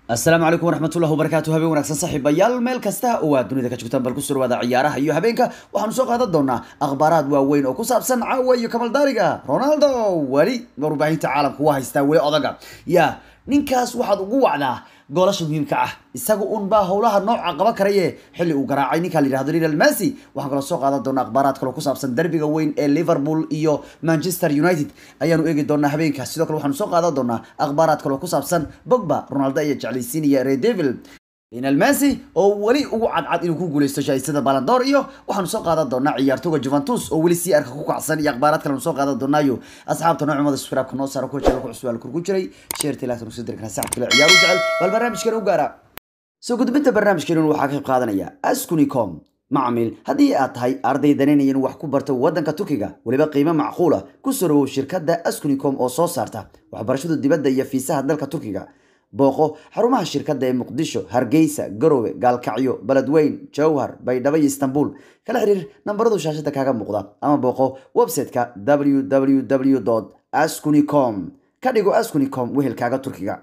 السلام عليكم ورحمة الله وبركاته هبين ونكسن صاحب يال ميل كستا ودنيا كجوتان بل كسر ودا عيارها iyo habeenka waxaan soo qaadan doonaa akhbaaraad waaweyn oo ku saabsan caawiyo kamal daariga Ronaldo wali warbaahinta caalamka waa haystaa wali odaga ya ninkaas waxaad ugu wacdaa goolasha muhiimka ah isagu un baa howlaha nooca qaba karaye xilli uu garaacay ninka la yiraahdo Lionel Messi waxaan kala soo qaadan doonaa akhbaaraad kale oo ku saabsan derbiga weyn ee Liverpool iyo Manchester United ayaanu eegi doonaa habeenkaas sidoo kale waxaan soo qaadan doonaa akhbaaraad kale oo ku saabsan Pogba Ronaldo iyo jeclaysiinaya Red Devil Lionel Messi oo wali ugu cadcad inuu ku guuleysto shahaysada Ballon d'Or iyo waxaan soo qaadan doonaa ciyaartoyga Juventus oo wali si arka ku kacsan iyo akhbaaraad kale oo soo qaadan doonaayo asxaabta noocumada subscribe-ka noo saaro ku jira ku su'aal ku jiray share tilaasan u sidii kana saxibka ciyaar u jecel bal barnaamijkan u gaara soo gudbinta barnaamijkan waxaa ka qayb qaadanaya Askunicom macmiil haddii aad tahay arday danaynayan wax ku barto wadanka Turkiga waliba qiimo macquul ah ku soo shirkadda Askunicom oo soo saarta waxbarashada dibadda iyo fiisaha dalka Turkiga booqo xarumaha shirkadda ee Muqdisho, Hargeysa, Garowe, Gaalkacyo, Beledweyne, Jowhar, Baydhabo iyo Istanbul kala xiriir nambarada shaashada kaaga muuqda ama booqo website-ka www.askunicom ka dhigo Askunicom wehelkaaga Turkiga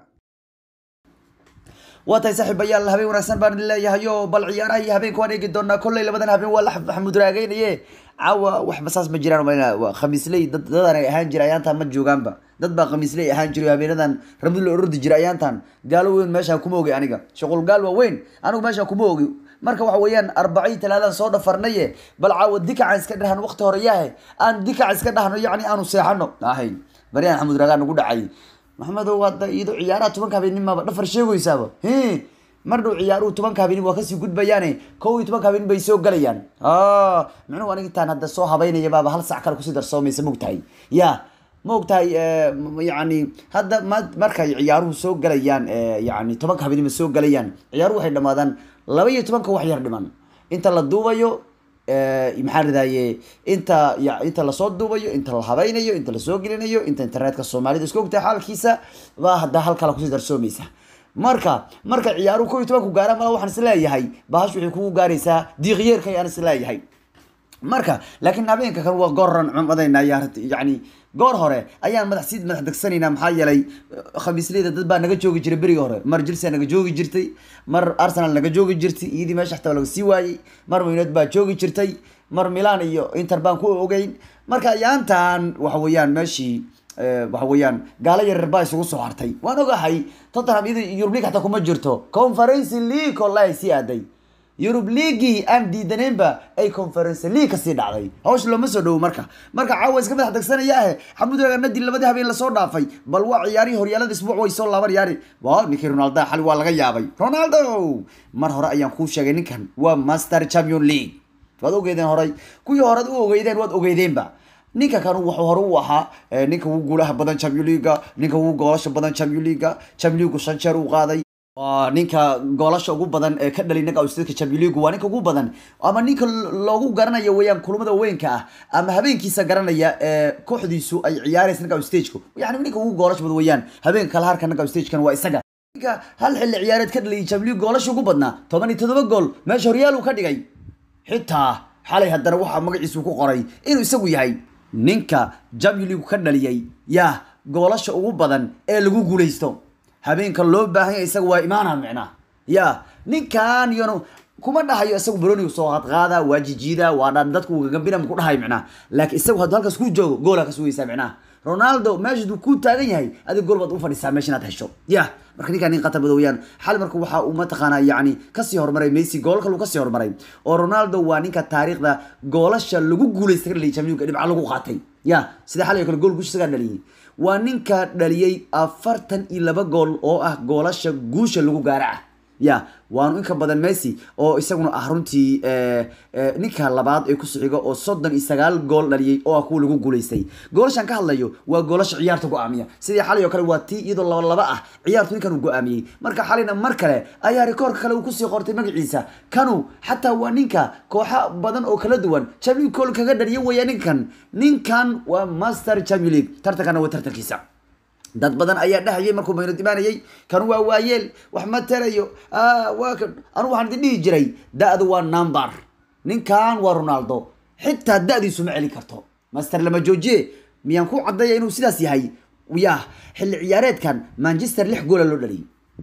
واتاي صاحب يال هبين ونكسن بان leeyahay bal ciyaaraha iyo habeenka waan eegi doonaa kolley labadan habeen waa la Maxamuud Raagaynaye caawa wax basaas ma jiraan waa khamiisley dadana ay ahaan jirayaan tan ma joogaanba dad baa khamiisley ahaan jiray habeenadan rabbil urdi jirayaan tan gaalo weyn meesha kuma ogi aniga shaqul gaal waa weyn anigu meesha kuma ogi marka waxa weeyaan 40 talaadan soo dhafarnaye bal caawa dikaca iska dhahan waqti hore yahay aan dikaca iska dhahno yaani aanu seexano ahay bariyaan Maxamuud Raagan ugu dhacay محمد واد يدو عيارات toban habeen ma dhafar sheegaysaaba mardhow ciyaaruhu 10 habeen waa ka sii gudbayaan 11 habeen bay soo galayaan macnu aniga taan hadda soo habeynaya baaba hal saac kale ku sii darsoomeysa mugtahay ya mugtahay yaani hadda markay ciyaaruhu soo galayaan yaani 10 habeen ma soo galayaan ciyaaruhu waxay dhamaadaan 12 wax yar dhiman inta la duubayo maxaa radaaye inta la soo duubayo inta la habaynayo inta la soo gelinayo inta internetka Soomaalida isku ogtahay xalkiisa waa hadda halka la ku sii darsoomeysa marka ciyaaruhu 12 ku gaaraan ma waxaan isleeyahay baahash wixii ku gaaraysaa diiqyeerka ayaan isleeyahay marka laakiin habeenka kan waa goran cumadayna yaani goor hore ayaan madax dagsanayna maxaa yeelay khamiisleyda dad baa naga joogi jiray bariga hore mar Chelsea naga joogi jirtay mar Arsenal naga joogi jirtay iyadii meesha xataa laga sii waayay mar United baa joogi jirtay mar Milan iyo Inter baan ku ogeyn marka ayaantan waxa weeyaan meeshii waxa weeyaan gaala yar baa isugu soo hartay waan ogahay Tottenham iyo Europe League xataa kuma jirto Conference League wallahi si aaday Europe League aan diidaneenba ay Conference League ka sii dhacday hawsh lama soo dhaw marka caawa iska madax dagsanaya Maxamuud Raagan nadii labada habeen la soo dhaafay bal waa ciyaari horyaalada isbuuc way soo laba ciyaari waa ninkii Ronaldo xal waa laga yaabay Ronaldo mar hore ayaan ku sheegay ninkan waa Master Champions League waad ogeydeen horay kuwii hore u ogeydeen waad ogeydeenba ninka kan wuxuu hore u ahaa ninka ugu guulaha badan Champions League ninka ugu goolasha badan Champions League shan jeer u qaaday ninka goolasha ugu badan ee ka dhalay naga Australia Champions League waa ninka ugu badan ama ninka loogu garanayo weeyaan kulamada weynka ah ama habeenkiisa garanaya kooxdiisu ay ciyaaraysan naga stage-ku yaani ninka ugu goolasha badan weeyaan habeenka kala harka naga stage-kan waa isaga ninka hal xilli ciyaareed ka dhalay Champions League goolasha ugu badnaa 17 gool meesha Real uu ka dhigay xitaa xalay haddana waxa magaciisu ku qoray inuu isagu yahay ninka Champions League ka dhaliyay goolasha ugu badan ee lagu guuleysto habeenka loo baahan yahay isagu waa imaanaa macna ninkan yano kuma dhahayo isagu Bruni soo qaada waajijida waa dadku gambina ku dhahay macna laakiin isagu hadda halkaas ku joogo gool ka suugaysa macna Ronaldo meeshuu ku taagan yahay adiga gool baad u fadhisaa meesha aad hesho marka ninkan qatar badawayaan xal marka waxa uu ma taqaana yaani ka sii hormaray Messi goolka lagu ka sii hormaray oo Ronaldo waa ninka taariikhda goolasha lagu guuleystay Champions League dhibca lagu qaatay sida xal kale gool guusha dhaliyay waa ninka dhaliyay 42 gool oo ah goolasha guusha lagu gaaraa waanu in ka badan Messi oo isaguna ah runtii ninka labaad ee ku xiga oo 39 gool dhaliyay oo ah kuwa lagu guuleystay goolashan ka hadlayo waa goolasha ciyaarta go'aamiya sidii xalay kale waa tii iyadoo laba ah ciyaartu ninkan uu go'aamiyay marka xalayna mar kale ayaa rikoorka kale uu ku sii qortay magaciisa kanu xataa waa ninka kooxa badan oo kala duwan Champions League kaga dhaliyay weeyaan ninkan waa Master Champions League tartankana waa tartankiisa dad badan ayaa dhahayay markuu Mayno dibaanayay kan waa waayeel wax ma tarayo waa anu waxaan dhihi jiray daadu waa number ninkan waa Ronaldo xitaa daadiisu ma celin karto Master lama joojiye miyaan ku cadeeyay inuu sidaas yahay xilli ciyaareedkan Manchester 6 gool loo dhaliyay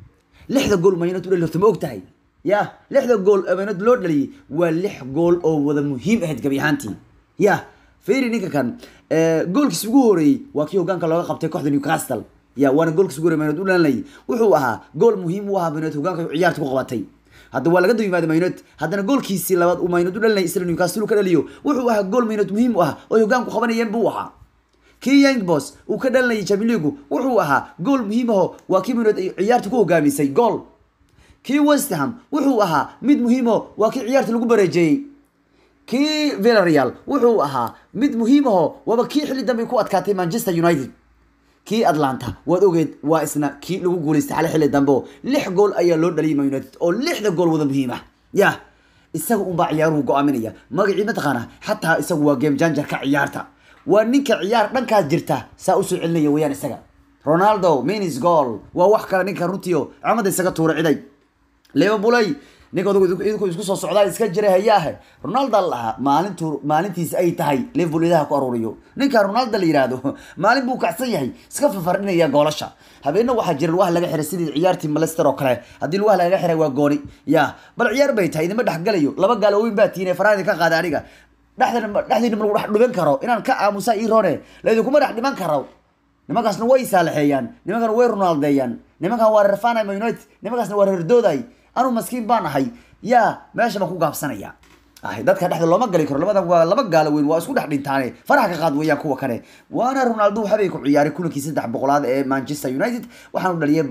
lixda gool Man United u dhaliyay horta ma ogtahay ya lixda gool Man United loo dhaliyay waa lix gool oo wada muhiim ahayd gabi ahaantii ya fiiri ninka kan goolkiisa ugu horeeyay waa kii hogaanka looga qabtay kooxda Newcastle ya waana goolkiisa ugu horeeyay Man United u dhaliyay wuxuu ahaa gool muhiim u ahaa Man United hogaanka ciyaarta ku qabatay hadda waa laga dooyimaad Man United haddana goolkiisii labaad uu Man United u dhaliyay isla Newcastle ka dhaliyo wuxuu ahaa gool Man United muhiim u ah oo hogaanku qabanayeen buu ahaa kii Young Boys uu ka dhalinayay Champions League wuxuu ahaa gool muhiim ah waa kii Man United ciyaarta ku hogaamisay gool kii West Ham wuxuu ahaa mid muhiim ah waa kii ciyaarta lagu bareejay kii Villarreal wuxuu ahaa mid muhiim ah waba kii xilli dambe ku adkaatay Manchester United kii Atlanta waad ogeed waa isna kii lagu guuleystay xilli dambe 6 gool ayaa loo dhaliyay Man United oo 6 gool wada muhiim ah ya isagu un baa ciyaaruhu go'aaminaya magacii ma taqaana xataa isagu waa game changer ka ciyaarta waa ninka ciyaar dhankaas jirta saa u soo celinaya weeyaan isaga Ronaldo minis goal waa wax kale ninka runtiyo camada isaga tuura ciday Liverpool ninka idinku isku soo socdaa iska jiray hayaahe Ronaldo laha maalintiisa ay tahay Liverpool idaha ku aruuriyo ninka Ronaldo la yiraahdo maalin buu kacsan yahay iska fafardinaya goolasha habeena waxa jira wax laga xiray sidii ciyaartii Manchester oo kale hadii wax laga xiray waa gooni ya bal ciyaar bay tahay idima dhaxgalayo laba gaal oo weyn baa tiinay Faraadi ka qaada aniga dhaxdiina ma lagu dhax dhuban karo inaan ka aamusa Irone leedo kuma dhax dhiman karo nimankaasna way saalaxeeyaan nimankan way Ronaldeeyaan nimankan waa Rafana Man United nimankaasna waa Herdooday anu maskiin baan ahay ya meesha ma ku gaabsanaya dadka dhaxda looma gali karo labadan waa laba gaal weyn waa isku dhex dhintaane faraha ka qaad weeyaan kuwa kale waana Ronaldo waxa bay ku ciyaaray kulankiisa 300 ee Manchester United waxaanu dhaliyay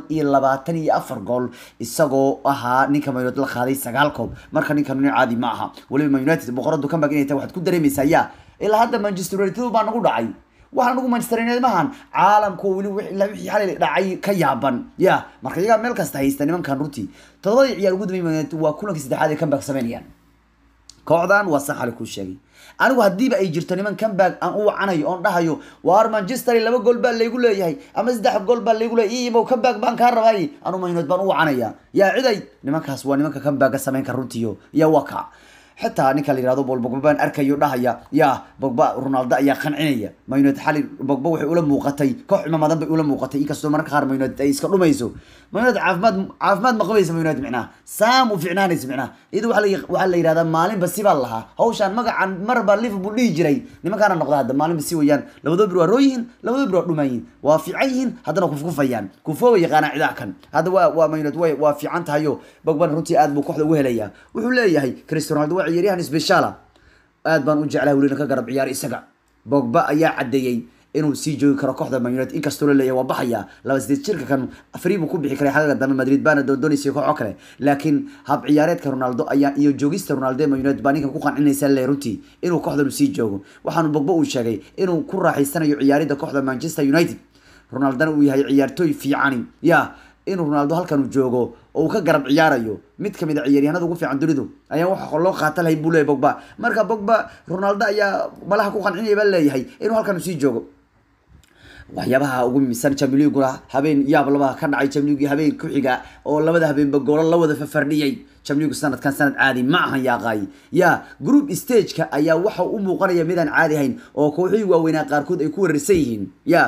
124 gool isagoo ahaa ninka Man United la qaaday 9 koob marka ninkan nin caadi ma aha waliba Man United boqoradu ka magnayta waxaad ku dareemaysaa ya ilaa hadda Manchester United baa nagu dhacay waxaan ugu Manchester United maahan caalamku wixii xalay dhacay ka yaaban ya marka iyaga meel kasta haysta nimankan runtii todobadii ciyaar ugu dambeeyay waa kulankii saddexaad ee comeback sameeyaan kooxdan waa sax hal ku sheegay anigu hadiiba ay jirto niman comeback aan u wacanayo oo dhahayo waar Manchester 2 gool baa leeyahay leeyahay ama 3 gool baa leeyahay iyo comeback baan ka rabay anu Man United baan u wacanaya ya ciday nimankaas waa nimanka comeback sameyn ka runtiyo ya waka حتى نيكا اللي رادو بوجبا أركيو دهيا يا بوجبا رونالدو يا خنعينية ما ينود حالي بوجبا وحول موقتي كح ما مدام بيقول موقتي كسر مرة خار ما ينود يسكر ما يسو ما ينود عافماد مقبيس ما ينود معنا سام وفعنان يسمعنا إذا وحلا يرادا مالين بس يبى الله هوشان مقع عن مرة ليفربول يجري لما كان النقطة هذا مالين بس ويان لو دو برو رويهن لو دو برو روماين وافعيهن هذا نكوف كوفيان كوفوا يقانا عذاكن هذا وما ينود وافي عنتها يو بوجبا روتي آد بكحل وهليا وحلا هي كريستيانو رونالدو عياريان سبيشالا aad baan u jeclahay waliina ka garab ciyaar isaga Pogba ayaa cadeeyay inuu sii joogi karo kooxda Man United inkastoo la leeyahay waa baxaya 28 jirka kan Afriibu ku bixi karay xalada dambe Madrid baana doonaysa koox kale laakiin hab ciyaareedka Ronaldo ayaa iyo joogista Ronaldo Man United baa ninka ku qancinaysa leeruti inuu kooxda sii joogo waxaanu Pogba uu sheegay inuu ku raaxaysanayo ciyaarida kooxda Manchester United Ronaldo uu yahay ciyaartoy fiican ya inuu Ronaldo halkan uu joogo oo ka garab ciyaarayo mid kamid ah ciyaaryahanada ugu fiican dunidu ayaa waxa loo qaatalay buu leeyahay Pogba marka Pogba Ronaldo ayaa malaha ku qancinay baa leeyahay inuu halkan sii joogo waxyaabaha ugu miisan Champions League habeen yaab laba ka dhacay Champions League habeen ku xiga oo labada habeenba gool la wada fafardhiyay Champions League sanadkan sanad caadi ma ahan yaaqay ya group stage-ka ayaa waxa uu muuqanaya midaan caadi ahayn oo kooxihii waaweyn qaarkood ay ku wareersan yihiin ya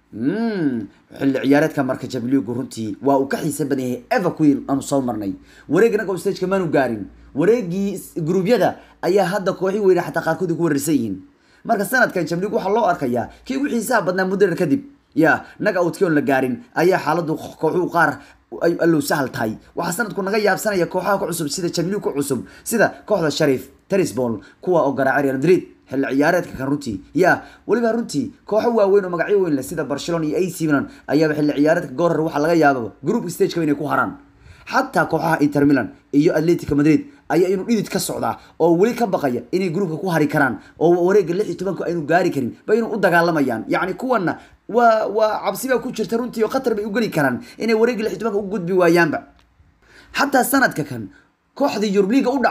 xilli ciyaareedka marka Champions League runtii waa uu ka xiiso badan yahay Everqueen aan soo marnay wareegna oo stage-ka maanu gaarin wareegii group-yada ayaa hadda kooxi weyn xataa qaarkood ku wareersan yihiin marka sanadkan Champions League waxa loo arkayaa kii ugu xiisaha badnaa muddo kadib ya naga outkion la gaarin ayaa xaaladu kooxu qaar allo sahal tahay waxa sanadku naga yaabsanaya kooxaha ku cusub sida Champions League ku cusub sida kooxda Sheriff Tiraspol kuwa oo garaacay Real Madrid xil ciyaareedka kan runtii ya waliba runtii kooxo waaweyn oo magacyo weyn leh sida Barcelona iyo AC Milan ayaa xil ciyaareedka goor waxa laga yaabo group stage-ka inay ku haraan حتى كوحها إنتر ميلان iyo Atletico Madrid ayaa inuu dhidid ka socda oo wali ka baqaya inay groupka ku hari karaan oo wareega 16 aynu gaari karin bay inuu u dagaalamayaan yaani kuwana waa cabsiba ku jirta runtii oo khatar bay u gali karaan inay wareega 16 u gudbi waayaanba حتى sanadka kan kooxda Europe League u dhacda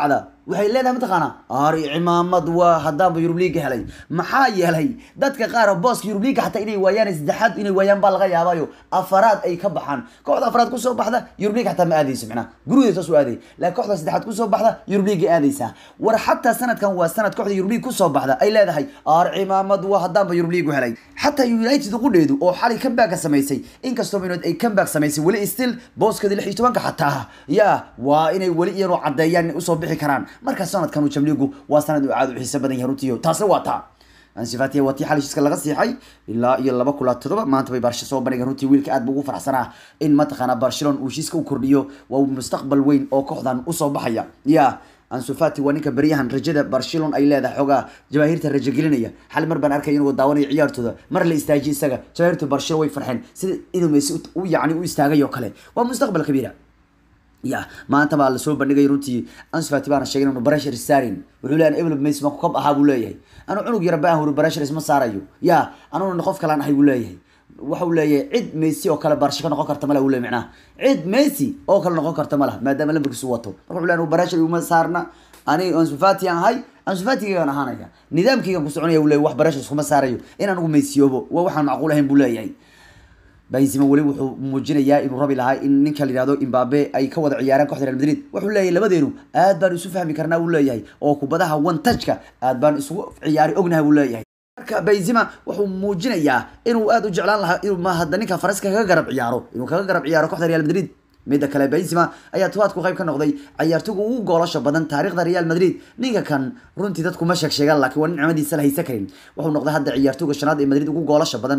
waxay leedahay mataqaana aari cimaamad waa haddaanba Yurub League helay maxaa yeelay dadka qaar booska Yurub League xataa inay waayaan saddexaad inay waayaan baa laga yaabayo afaraad ay ka baxaan kooxda afaraad ku soo baxda Yurub League xataa ma aadayso macna gurigeeda soo aaday la kooxda saddexaad ku soo baxda Yurub League aadaysa war xataa sanadkan waa sanad kooxda Yurub League ku soo baxda ay leedahay aar cimaamad waa haddaanba Yurub League helay xataa United qudheedu oo xalay comeback sameysay inkastoo United ay comeback sameysay wali still booskada 16 xataa ya waa inay wali iyano cadeeyaan u soo bixi karaan marka sanadkan uu Champions waa sanad aad u xiiso badan yahay runtii taasna waa taa Ansu Fati wati xalishiska laga siixay ilaa iyo 2-7 maanta bay Barca soo bandhigeen runtii wiilka aad buu ugu faraxsanaa in mataqaana Barcelona uu shiiska u kordhiyo waa mustaqbal weyn oo kooxdan u soo baxaya ya Ansu Fati waa ninka bariyahan rajada Barcelona ay leedahay xogaa jamaahirta rajo gelinaya hal mar baan arkay inuu daawanayo ciyaartooda mar la istaajiyo isaga jamaahirta Barcelona way farxeen sida inuu Messi u yaani u istaagay oo kale waa mustaqbal kabiira ya maanta baa la soo bandhigay runtii Ansu Fati baan sheegay inuu barashar saarin wuxuu leeyahay Ebel Messi ma ku kab ahaa buu leeyahay anu cunug yar baa hore barashar isma saarayo ya anu qof kale aan ahay buu leeyahay waxa uu leeyahay cid Messi oo kale Barca ka noqon karta ma la uu leeyahay macna cid Messi oo kale noqon karta ma la maadaama lambarkiisu wato marka wuxuu leeyahay barashar uma saarna ani Ansu Fati aan hay Ansu Fati gaan ahaanaya nidaamkiiga ku soconaya uu leeyahay wax barashar iskuma saarayo in anigu Messi oobo waa waxaan macquul ahayn buu leeyahay Benzema wali wuxuu muujinayaa inuu rabi lahaa in ninka la yiraahdo Mbappe ay ka wada ciyaaraan kooxda Real Madrid wuxuu leeyahay labadeenu aad baan isu fahmi karnaa uu leeyahay oo kubadaha one touch-ka aad baan isugu ciyaari ognahay uu leeyahay marka Benzema wuxuu muujinayaa inuu aad u jeclaan lahaa inuu ma hadda ninka Faranska kaga garab ciyaaro inuu kaga garab ciyaaro kooxda Real Madrid mid kale Benzema ayaa tobaadku qayb ka noqday ciyaartoyga ugu goolasho badan taariikhda Real Madrid ninka kan runtii dadku ma sheegaan laakiin waa nicmadiisa la haysan karin wuxuu noqday hadda ciyaartoyga shanaad ee Madrid ugu goolasho badan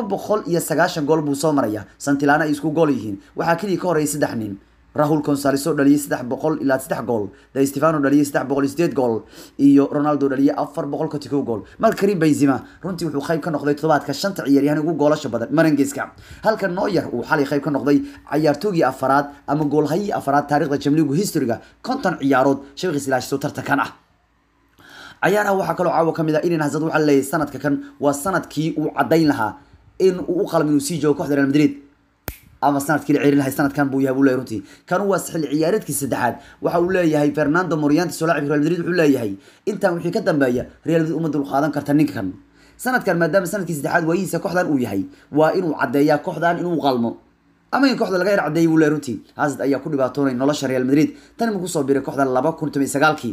290 gool buu soo maraya Santillana ay isku gool yihiin waxa kaliya ka horeeyay 3 nin Raúl González oo dhaliyay 300 ilaa 3 gool De Stefano dhaliyay 308 gool iyo Ronaldo dhaliyay 400 gool mal Karim Benzema runtii wuxuu qayb ka noqday todobaadka shanta ciyaaryahan ugu goolasho badan Marangeska halka Neuer uu xalay qayb ka noqday ciyaartoygii afaraad ama goolhayi afaraad taariikhda Champions League history-ga 50 ciyaarood shakhsi ilaa soo tartan ah ciyaaraha waxa kale oo caawa kamid ah in Hazard waxa leeyahay sanadka kan waa sanadkii uu cadeyn lahaa in uu qalmin uu sii joogo kooxda Real Madrid ama sanadkii la ciyaarinahay sanadkan buu yahay buu runtii kan waa xilli ciyaareedkii saddexaad waxa uu leeyahay Fernando Morientes oo laacib Real Madrid wuxuu leeyahay intaan wixii ka dambeeya Real Madrid uma dul qaadan karta ninkan sanadkan maadaama sanadkii saddexaad waayisa kooxdan uu yahay waa inuu cadeeyaa kooxdan inuu qalmo ama in kooxda laga cadeeyay buu runtii Hazard ayaa ku dhibaatoonay nolosha Real Madrid tan uu ku soo biiray kooxda 2019kii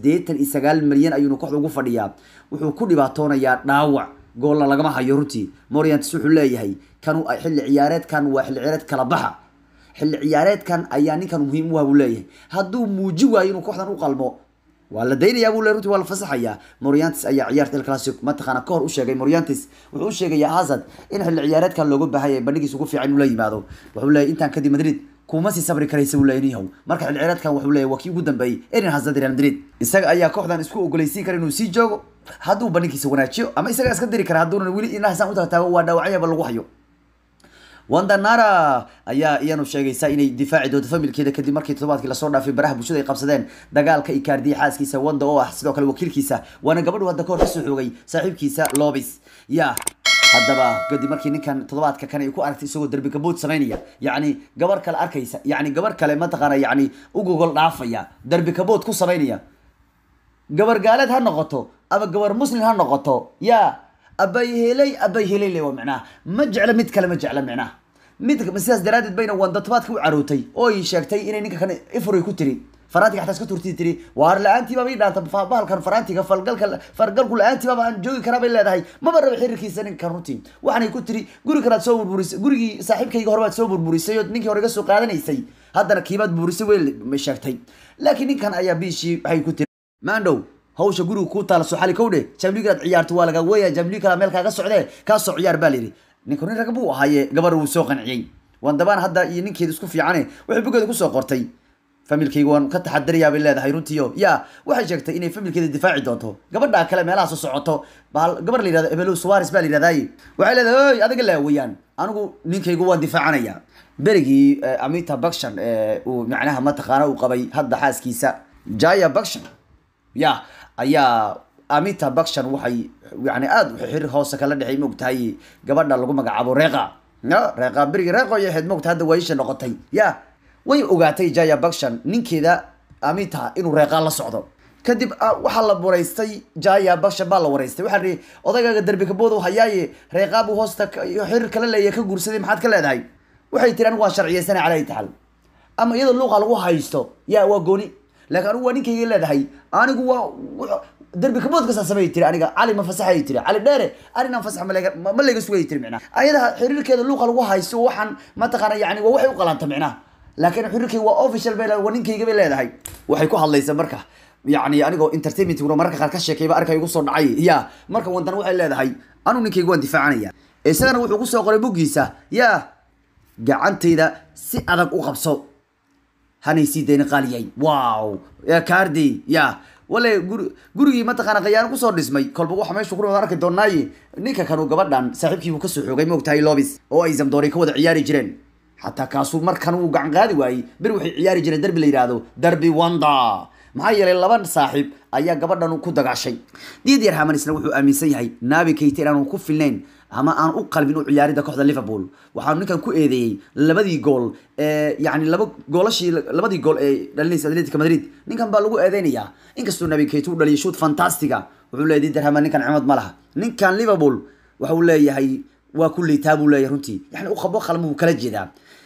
89 milyan ayuu kooxda ugu fadhiyaa wuxuu ku dhibaatoonayaa dhaawac gool lagama hayo runtii Morientes wuxuu leeyahay kanu xilli ciyaareedkan waa xilli ciyaareed kala baxa xilli ciyaareedkan ayaa ninkan muhiim u ah buu leeyahay hadduu muuji waayo inuu kooxdan u qalmo waa la daynayaa buu leeyahay runtii waa la fasaxayaa Morientes ayaa ciyaarta El Clasico mataqaana ka hor u sheegay Morientes wuxuu u sheegay Hazard in xilli ciyaareedkan looga baahan yahay bandhigiisa ugu fiican inuu la yimaado wuxuu leeyahay intaan kadib Madrid kuma si sabri karaysa uu leeyahay marka xilli ciyaareedkan wuxuu leeyahay wakii ugu dambeeyay Eden Hazard Real Madrid isaga ayaa kooxdan isku ogolaysiin kara inuu sii joogo hadduu bandhigiisa wanaajiyo ama isaga iska diri kara hadduu wili inaha san u tagtaago waa dhaawacayaba lagu hayo Wanda Nara ayaa iyanu sheegaysa inay difaaci doonto familkeeda kadib markii todobaadkii la soo dhaafay baraha bulshada ay qabsadeen dagaalka Icardi xaaskiisa Wanda oo ah sidoo kale wakiilkiisa waana gabadhu hadda ka hor ka soo xoogay saaxiibkiisa Lobis ya haddaba kadib markii ninkan todobaadka kan ay ku aragtay isagoo darbi kabood sameynaya yani gabar kale arkaysa yani gabar kale ma taqaana yani u gogol dhaafaya darbi kabood ku sameynaya gabar gaaleed ha noqoto ama gabar muslim ha noqoto ya abay helay waa macnaha ma jecla mid kale ma jecla macnaha mid sidaas daraadid bayna wanda tobaadka u carootay oo ay sheegtay inay ninka kan ifuri ku tiri faraantiga xataa iska turtii tiri waar la'aantiiba bay dhaanta bahalkan faraantiga falgalku la'aantiiba aan joogi karaa bay leedahay maba raba xiriirkiisa ninkan runtii waxaanay ku tiri guri kalaad soo burburisay gurigii saaxiibkayga hore baad soo burburisay oo ninkii hore ga soo qaadanaysay haddana kiibaad burburisay way ma sheegtay laakiin ninkan ayaa biishii waxay ku tiri maandhow hawsha guriga ku taala soo xali kowdhe jamligaad ciyaarto waa laga weeyaa jamliga meel kaaga socdee ka soo ciyaar baa leeyahay ninka nin rag buu ahaayee gabar uu soo qanciyay wandabaan hadda iyo ninkeeda isku fiicane waxay bugeeda ku soo qortay familkayga waan ka taxadariyaa bay leedahay runtii ya waxay sheegtay inay familkeeda difaaci doonto gabadha kale meelaha soo socoto gabar la yiraahdo Emilio Suarez baa la yiraahday waxay leedahay adiga la weeyaan anigu ninkaygu waan difaacanaya berigii Amitabh Bachchan uu macnaha ma taqaana uu qabay hadda xaaskiisa Jaya Bachchan ya ayaa Amitabh Bachchan waxay yani aad xiriir hoos kala dhaxay moogtahay gabadha lagu magacaabo Reqa berigi Reqa iyo xid moogtahay hadda way noqotay ya way ogaatay Jaya Bachchan ninkeeda amita inuu reeqaan la socdo kadib waxaa la wareystay jaya basha baa la wareystay waxaa ri odaygaga darbi ka boodo hayaaye reeqaabu hoosta xiriir kala leeyahay ka guursaday maxaad ka leedahay waxay tiraan waa sharciyeysanay calay taxal ama iyada luuqa lagu haysto yaa waa gooni laakiin anigu waa ninkayga leedahay anigu waa darbi ka boodka sasamay tiri aniga cali ma fasaxay tiri cali dheere arina fasax ma leega sugay tiri micna ayada xiriirkeeda luuqa lagu haysto waxaan ma taqaana yani waa waxay u qalanta micna laakiin xiriirkay waa official bay waa ninkayga bay leedahay waxay ku hadlaysaa marka يعني أنا entertainment ورا مرة كان كشة كيبا أركا يقصون عي يا مرة وانت نروح اللي هذا هاي أنا نكى جوان دفاعنا إنسان نروح يقصوا قريب بوجيسة يا قعنت إذا سألك أخبصو هني سيدين قاليين واو يا كاردي يا ولا جوري ما تقنا غيان قصور اسمي كل بوح ما يشكرون ذلك الدناي نيكا كانوا قبضان صاحبكي وكسر حقي موقتها لابس أو أيزم دوري كود عياري جرين حتى كاسو مر كانوا قعن قادي واي بروح عياري جرين درب اللي يرادو دربي واندا maxaa yeelay laban saaxiib ayaa gabadhan ku dagaashay diidyar haman isna wuxuu aaminsan yahay naabi keyti inaan ku filnayn ama aan u qalbin u ciyaarida kooxda Liverpool waxaan ninkan ku eedeeyay labadii gool yani labadii gool ee dhalinaysa Atletico Madrid ninkan baa lagu eedeynaya inkastoo naabi keyti uu dhaliyay shoot fantastiga wuxuu leeyahay diidyar haman ninkan cimad ma laha ninkan Liverpool wuxuu leeyahay waa kulli taabu leeyahay runtii yani u qabo qalmo kala jeedaa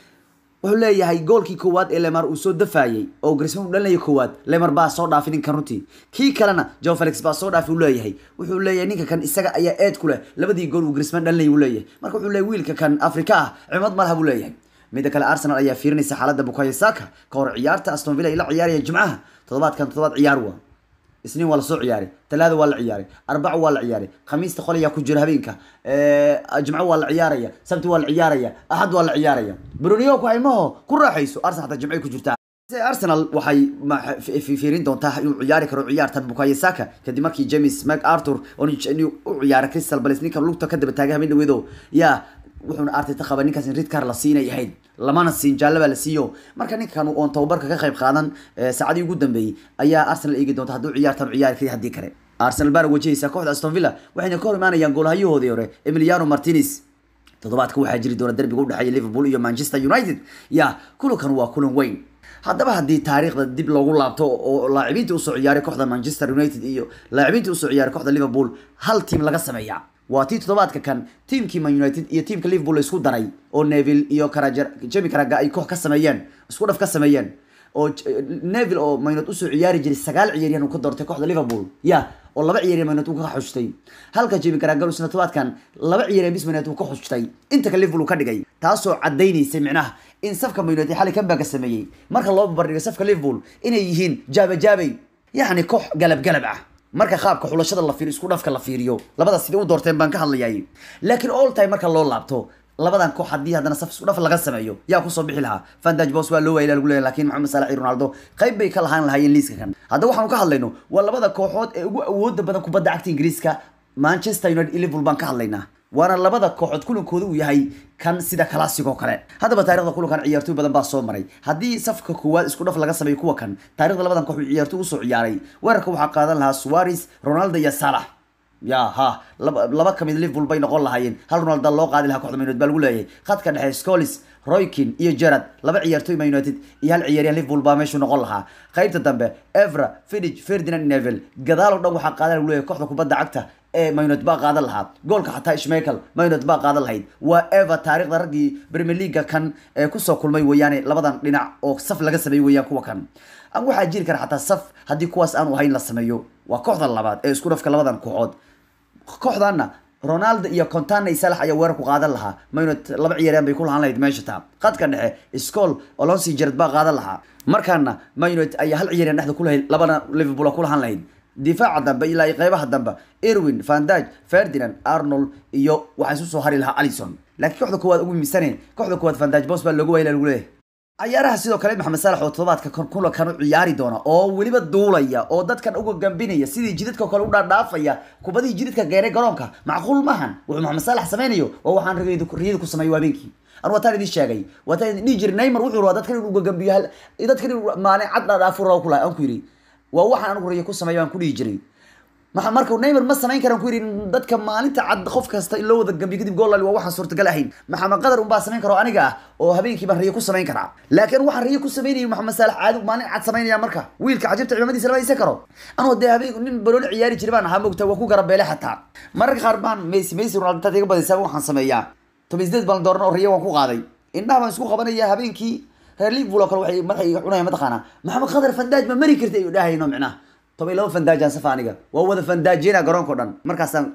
wuxuu leeyahay goolkii koowaad ee Lemar uu soo dafaayay oo Griezmann dhalinay koowaad Lemar baa soo dhaafay ninkan runtii kii kalena Joao Felix baa soo dhaafay wuxuu leeyahay ninka kan isaga ayaa eed ku leh labadii gool uu Griezmann dhalinay uu leeyahay marka wuxuu leeyahay wiilka kan Afrika cimad malaha buu leeyahay mid kale Arsenal ayaa fiirinaysa xaaladda Bukayo Saka ka hor ciyaarta Aston Villa ila ciyaaraya Jimcaha toddobaad ciyaar waa isniin wala soo ciyaari talaado wala ciyaari arbaco wala ciyaari khamiista qoliya ku jira habeenka jimco wala ciyaaraya sabti wala ciyaaraya ahad wala ciyaaraya Bruno ku haymaho ku raaxayso Arsenal hada jimco ku jirta Arsenal waxay fiirin doontaa inuu ciyaari karo ciyaartan Bukayo Saka kadib markii James McArthur oo ciyaar Crystal Palace ninka lugta ka daba taagay habeen dhaweedo ya wuxuuna Arteta qaban ninkaas in red card la siinay yahay lamana siin jaalaba la siiyo marka ninkan uu tababarka ka qayb qaadan saacadii ugu dambeeyay ayaa Arsenal eegi doonta haduu ciyaartan ciyaarkii hadii kale Arsenal baa wajahaysa kooxda Aston Villa waxayna ka hor imaanayaan goolhayahoodii hore Emiliano Martinez toddobaadka waxaa jiri doona derbiga u dhaxeeya Liverpool iyo Manchester United ya kulankan waa kulan weyn haddaba haddii taariikhda dib loogu laabto oo laacibiinta u soo ciyaaray kooxda Manchester United iyo laacibiinta u soo ciyaaray kooxda Liverpool hal team laga sameeyaa waa tii toddobaadka kan teamkii Man United iyo teamka Liverpool isku daray oo Neville iyo Jamie Carragher ay koox ka sameeyeen isku dhaf ka sameeyeen oo Neville oo Man United u soo ciyaari jiray 9 ciyaaryahan uu ka doortay kooxda Liverpool ya oo 2 ciyaaryahan Man United uu ka xushtay halka Jamie Carragher uu toddobaadkan 2 ciyaaryahan bis Man United uu ka xushtay inta ka Liverpool ka dhigay taasoo cadeynaysa micnaha in safka Man United xalay kan baa ka sameeyay marka loo barbardhigo safka Liverpool inay yihiin jaabay yani koox galab ah marka qaabka xulashada la fiiriyo isku dhafka la fiiriyo labada sidii u doorteen baan ka hadlayay laakiin all time marka loo laabto labadan koox hadii hadana saf isku dhaf laga sameeyo yaa ku soo bixi lahaa Van Dijk boss waa loo weeyay lagu leeyahay laakiin Mohamed Salah iyo Ronaldo qayb bay ka lahaan lahaayeen liiska kan hadda waxaan ka hadlayno waa labada kooxood ee ugu awoodda badan kubadda cagta Ingiriiska Manchester United iyo Liverpool baan ka hadlaynaa waana labada kooxood kulankooda uu yahay kan sida classico kale hadaba taariikhda kulankan ciyaartoy badan baa soo maray hadii safka koowaad isku dhaf laga sameeyo kuwa kan taariikhda labadan koox ciyaartoy u soo ciyaaray weerarka waxa qaadan lahaa Suarez Ronaldo iyo Salah ya ha laba kamid Liverpool bay noqon lahaayeen hal Ronaldo loo qaadi lahaa kooxda Man United baa lagu leeyahay khadka dhexe Scholes Roy Keane iyo Gerrard laba ciyaartoy Man United iyo hal ciyaaryahan Liverpool baa meesha noqon lahaa qaybta dambe Evra Vidic Ferdinand Neville gadaal oo dhan waxa qaadan lagu leeyahay kooxda kubadda cagta ee Man United baa qaadan lahaa goolka xataa Schmeichel Man United baa qaadan lahayd waa Eva taariikhda ragii Premier League kan ee ku soo kulmay weeyaan labadan dhinac oo saf laga sameeyay weeyaan kuwa kan aan waxa jiri kara xataa saf hadii kuwaas aan u hayn la sameeyo waa kooxda labaad ee isku dhafka labadan kooxood kooxdana Ronaldo iyo Contane iyo Salah ayaa weerar ku qaadan lahaa Man United laba ciyaaryahan bay ku lahaan lahayd meesha taa qadka dhexe Scholes Alonso Gerrard baa qaadan lahaa markaana Man United ayaa hal ciyaaryahan dhexda ku lahayd labana Liverpool ku lahaan lahayd difaaca dambe ilaa qaybaha dambe Irwin Van Dijk Ferdinand Arnold iyo waxa soo hari lahaa Alisson laakiin kooxda koowaad ugu miisaneen kooxda koowaad Van Dijk boss baa lagu weeyay lagu leeyahay ciyaaraha sidoo kale Mohamed Salah oo toddobaadka kulankan u ciyaari doona oo waliba duulaya oo dadkan uga gambinaya sidii jidadka kale u dhaafaya kubadii jidadka gaaray garoonka macquul maahan wuxuu Mohamed Salah sameeyo oo waxaan riyadu ku sameeyay habeenkii أنا وتاني دي شاقي وتاني نيجر نيمر وحور وادات كانوا نوجا جنبيها إذا كانوا مانع عدنا دافور أو كلها أنكيري وواحد أنا قريه كوسا ما يبان كل يجري marka Neymar ma samayn karan ku yiri dadka maalinta cad qof kasta in loo wada gambiyo kadib gool waa waxaan suurtagal ahayn Maxamed Qadar un baa samayn karo aniga oo habeenkii baan riyo ku samayn karaa laakiin waxaan riyo ku sameeyay Maxamed Salah caadi maalin cad samaynaya marka wiilka cajabta ciidamadiisa lama isa karo anoo de habeen nin balool ciyaari jiray baan moogta waa ku garabeelay xataa marka qaar baan Messi Ronaldo tadiga badisay waxaan sameeyaa tomisdeed baan doorno riyo waan ku qaaday indhaha baan isku qabanaya habeenkii reer Liverpool kale waxay madaxay cunayaan mataqaana Maxamed Qadar fandaaj ma mari kartay u dhaahayno macna toban laba fandaajaan safaaniga waa wada fandaajina garoonka dhan markaasaan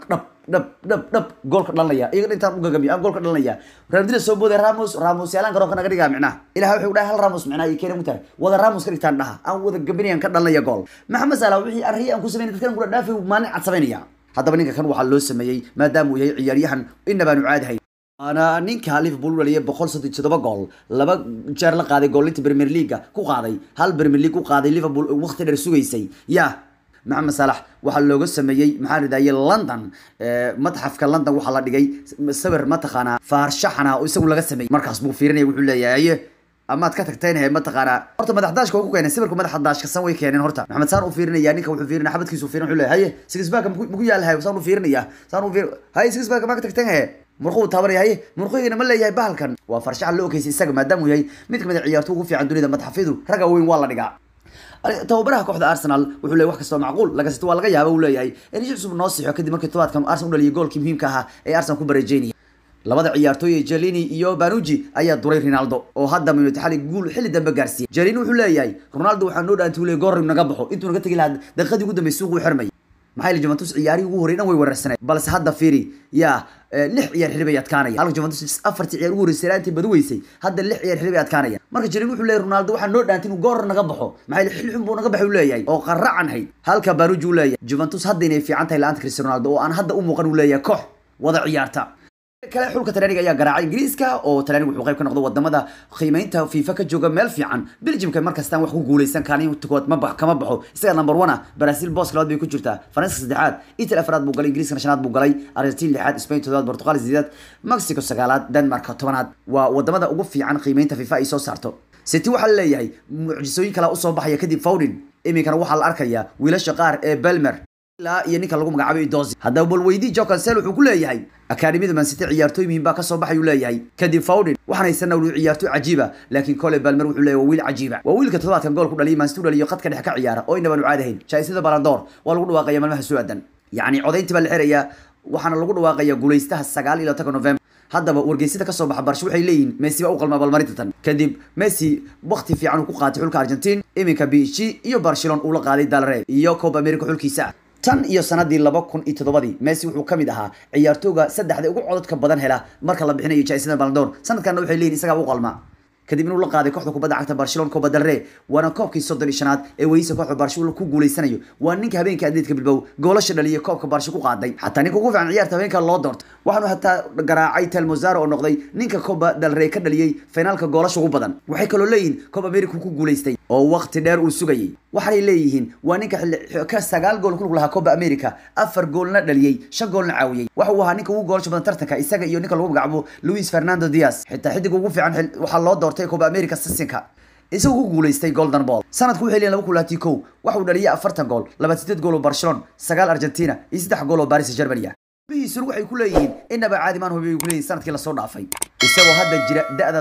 dhab goolka dhalanaya iyaga intaan u gagamiyo aan goolka dhalanaya Real Madrid soo booday Ramos yaalan garoonka naga dhigaa macna ilaahay wuxuu dhahay hal Ramos macna ay keenay mutahay wada Ramos ka dhigtaan dhaha aan wada gabinayaan ka dhalanaya gool Maxamed Salah wixii arri aan ku sameeyay dadkan kula dhaafay maalin cad sameynaya haddaba ninka kan waxa loo sameeyay maadaama uu yahay ciyaaryahan inaba aanu caadahay أنا نينك ليفربول ولا بقول صدق شدوا جول لبا جار قاضي جولين بريمير ليجا كو قاضي هل بريمير ليج كو قاضي ليفربول وقت الرسوي يسي يا محمد صلاح وحلو قصة مجي محل داي لندن متحف كلندن وحلا دقي صبر متخنا فارشحنا ويسوي لقصة مجي مركز بو فيرني ويقول يا أما تكتكتين هي متقارا هرتا ما 11 كوكو كان سبركم ما 11 كسوي كان هرتا محمد صار وفيرني يعني كو فيرني حبت كيسو فيرني حلو هي 6 باك مكو يال هاي وصاروا فيرني يا صاروا فير هاي 6 باك ما كتكتين هي مرخو تابر هي مرخوينا ما leeyahay bahalkan waa farshax loo keysay isaga maadaama uu yahay mid kamid ciyaartu ugu fiican dunida madaxfidu raga weyn waa la dhigaa tababaraha kooxda Arsenal wuxuu leeyahay wax kasta macquul laga sito waa laga yaabaa uu leeyahay in Jilson noo siixo kadib markii tobaadkan Arsenal u dhaliyay goolkii muhiimka ah ee Arsenal ku bareejeynay labada ciyaartooy Jalini iyo Banucci ayaa duray Ronaldo oo hadda minute xali guul xilli dambe gaarsiiyay Jalini wuxuu leeyahay Ronaldo waxa noo dhaantay uu leeyahay goor naga baxo intuu naga tagi lahaa daqiiqadii ugu dambeysay suuq u xirmay maxay la Juventus ciyaari ugu horeeyna way wararsanay balse hadda fiiri ya lix ciyaar xilli bay adkaanaya halka Juventus afartii ciyaar ugu horeysay intii baduweysay hadda lix ciyaar xilli bay adkaanaya marka Jalini wuxuu leeyahay Ronaldo waxa noo dhaantay inuu goor naga baxo maxay xilli xun buu naga baxay uu leeyahay oo qaracan hay halka Banucci uu leeyahay Juventus hadda inay fiican tahay laanta Cristiano Ronaldo oo aan hadda u muuqan uu leeyahay koox wada ciyaarta kala xulka Talyaaniga ayaa garaacay Ingiriiska oo Talyaanigu wuxuu qayb ka noqday wadamada qiimeynta FIFA ka jooga meel fiican Belgiumka markastaan wax ku guuleysan kaalin todobaad ma baxo isaga number 1 Brazil boss labaad bay ku jirtaa Faransiiska saddexaad Italy afraad buu galay Ingiriiska shanaad buu galay Argentina lixaad Spain toddobaad Portugal sideedaad Mexico sagaalaad Denmark tobanaad waa wadamada ugu fiican qiimeynta FIFA ay soo saarto City waxa la leeyahay mucjisooyin kala u soo baxaya kadib Foden iminkana waxa la arkayaa wiilasha qaar ee Belmer la iyo ninka lagu magacaabay Dozi hadaba bal weydii Joe Cancelo wuxuu ku leeyahay akademiyada Man City ciyaartooy muhiim baa ka soo baxay uu leeyahay kadib Foden waxaan haysanaa uu ciyaartooy cajiiba laakiin Cole Palmer wuxuu leeyahay wiil cajiiba waa wiilka todobaadkan gool ku dhaliyay Man City dhaliyo qadka dhex ka ciyaara oo inaba nucaadahayn jaayisada Ballon d'Or waa lagu dhawaaqay maalmaha su'aadan yani codayntii baa la xiraya waxaana lagu dhawaaqay guuleystaha 9 November haddaba wargeysada ka soo baxa Barca waxay leeyihiin Messi baa u qalma balmarintan kadib Messi waqti fiican ku qaatay xulka Argentina iminka PSG iyo Barcelona uu la qaaday Dalre iyo Copa America xulkiisa tan iyo sanadii 2007 Messi wuxuu kamid ahaa ciyaartooyga saddexda ugu codadka badan hela marka la bixinayo jaayisada Ballon d'Or sanadkan waxay leeyihiin isaga u qalma kadib inuu la qaaday kooxda kubadda cagta Barcelona Copa del Rey wana koobkii 35aad ee weysa kooxda Barcelona ku guuleysanayo waa ninka habeenka Atletico Bilbao goolasha dhaliyay koobka Barca ku qaaday hatta ninka ugu fiican ciyaarta habeenka loo doorto waxaanu hatta garaacay Telmozaro oo noqday ninka Copa del Rey ka dhaliyay finaalka goolasha ugu badan waxay kaloo leeyihiin Copa America ku guuleystay oo waqti dheer uu sugayay waxay leeyihiin waa ninka ka 9 gool ku lahaa Copa America 4 goolna dhaliyay 5 goolna caawiyay waxa uu ahaa ninka ugu goolasha badan tartanka isaga iyo ninka lagu magacaabo Luis Fernando Diaz xitaa xidig ugu fiican waxa loo doortay Copa America sisinka isagu ku guuleystay Golden Ball sanadku wuxuu leeyahay 2021 waxa uu dhaliyay 40 gool 28 gool oo Barcelona 9 Argentina iyo 3 gool oo Paris Saint-Germain biisur waxay ku leeyihiin inaba caadi maan hubiyay ku leeyihiin sanadkii la soo dhaafay isagoo hadda jira da'da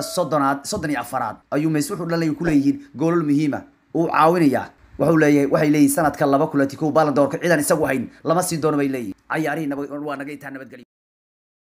34 ayuu Messi wuxuu dhalay ku leeyihiin goolal muhiim ah oo caawinaya waxay leeyihiin sanadka 2021 Ballon d'Or ka ciidan isagu hayn lama sii doono bay leeyihiin ciyaarihiina waa naga inta nabadgelyo